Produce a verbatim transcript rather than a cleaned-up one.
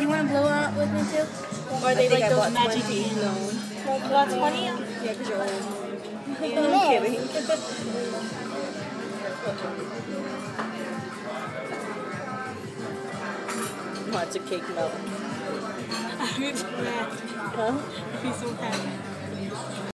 you want to blow out with me too? Or are they like those magic beans? No. You want twenty? Yeah, because you're old. Yeah, I'm kidding. Watch a cake melt. I'm so mad. Huh? I'd be so happy.